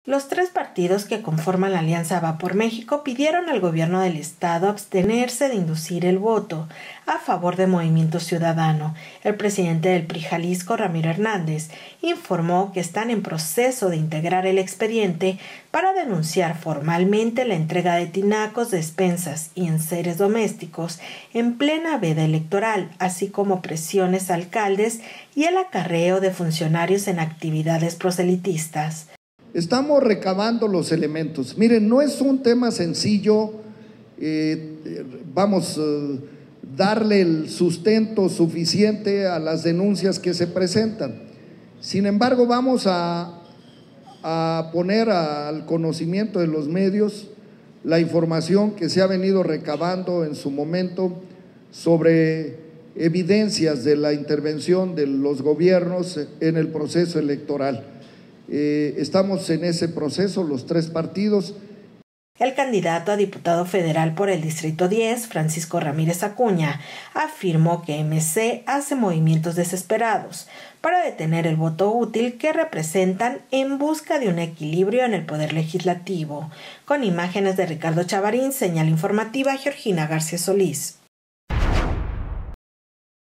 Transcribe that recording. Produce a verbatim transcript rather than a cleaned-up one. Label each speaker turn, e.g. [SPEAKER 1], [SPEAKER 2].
[SPEAKER 1] Los tres partidos que conforman la Alianza Va por México pidieron al gobierno del estado abstenerse de inducir el voto a favor de Movimiento Ciudadano. El presidente del P R I Jalisco, Ramiro Hernández, informó que están en proceso de integrar el expediente para denunciar formalmente la entrega de tinacos, despensas y enseres domésticos en plena veda electoral, así como presiones a alcaldes y el acarreo de funcionarios en actividades proselitistas.
[SPEAKER 2] Estamos recabando los elementos. Miren, no es un tema sencillo, eh, vamos, eh, darle el sustento suficiente a las denuncias que se presentan. Sin embargo, vamos a, a poner al conocimiento de los medios la información que se ha venido recabando en su momento sobre evidencias de la intervención de los gobiernos en el proceso electoral. Eh, estamos en ese proceso, los tres partidos.
[SPEAKER 1] El candidato a diputado federal por el Distrito diez, Francisco Ramírez Acuña, afirmó que M C hace movimientos desesperados para detener el voto útil que representan en busca de un equilibrio en el poder legislativo. Con imágenes de Ricardo Chavarín, señal informativa Georgina García Solís.